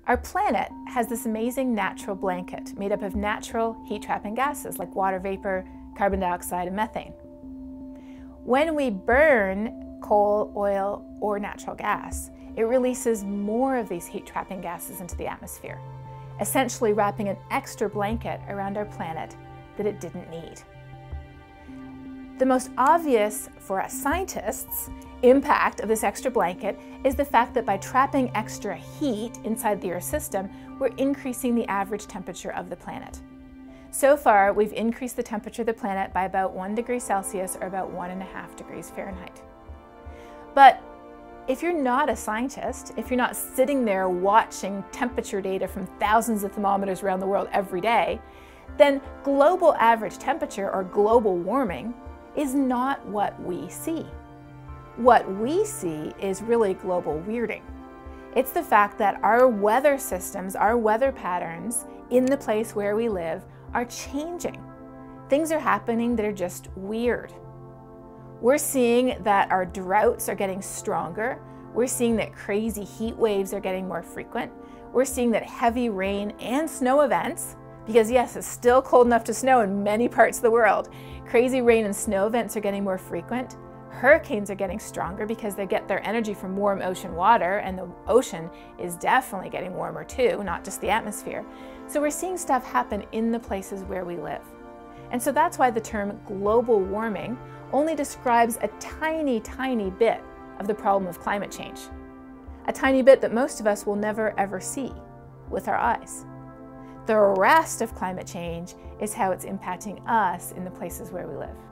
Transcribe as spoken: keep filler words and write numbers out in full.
Our planet has this amazing natural blanket made up of natural heat-trapping gases like water vapor, carbon dioxide, and methane. When we burn coal, oil, or natural gas, it releases more of these heat-trapping gases into the atmosphere, essentially wrapping an extra blanket around our planet that it didn't need. The most obvious, for us scientists, impact of this extra blanket is the fact that by trapping extra heat inside the Earth system, we're increasing the average temperature of the planet. So far, we've increased the temperature of the planet by about one degree Celsius or about one and a half degrees Fahrenheit. But if you're not a scientist, if you're not sitting there watching temperature data from thousands of thermometers around the world every day, then global average temperature or global warming is not what we see. What we see is really global weirding. It's the fact that our weather systems, our weather patterns in the place where we live are changing. Things are happening that are just weird. We're seeing that our droughts are getting stronger. We're seeing that crazy heat waves are getting more frequent. We're seeing that heavy rain and snow events, because yes, it's still cold enough to snow in many parts of the world, crazy rain and snow events are getting more frequent. Hurricanes are getting stronger because they get their energy from warm ocean water, and the ocean is definitely getting warmer too, not just the atmosphere. So we're seeing stuff happen in the places where we live. And so that's why the term global warming only describes a tiny, tiny bit of the problem of climate change. A tiny bit that most of us will never ever see with our eyes. The rest of climate change is how it's impacting us in the places where we live.